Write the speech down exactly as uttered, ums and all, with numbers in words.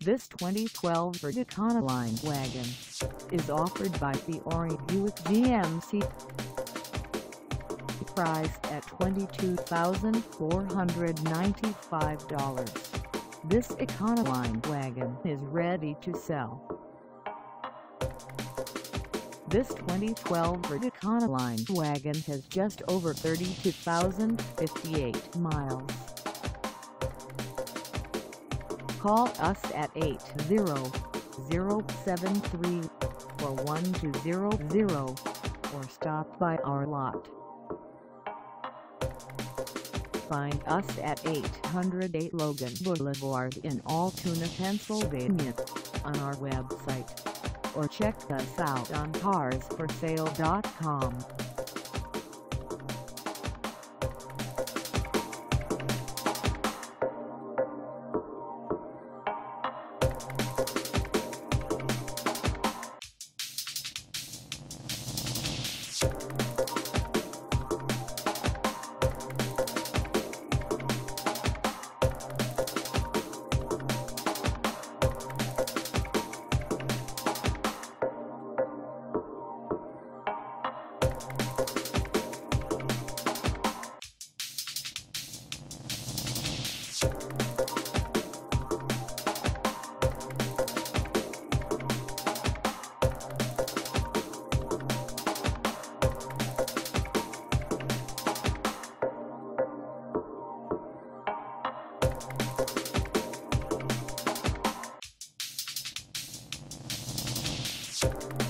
This twenty twelve Ford Econoline Wagon is offered by Fiore Buick G M C. Priced at twenty-two thousand four hundred ninety-five dollars, this Econoline Wagon is ready to sell. This twenty twelve Ford Econoline Wagon has just over thirty-two thousand fifty-eight miles. Call us at eight zero zero, seven three four, one two zero zero or stop by our lot. Find us at eight oh eight Logan Blvd in Altoona, Pennsylvania on our website, or check us out on cars for sale dot com. You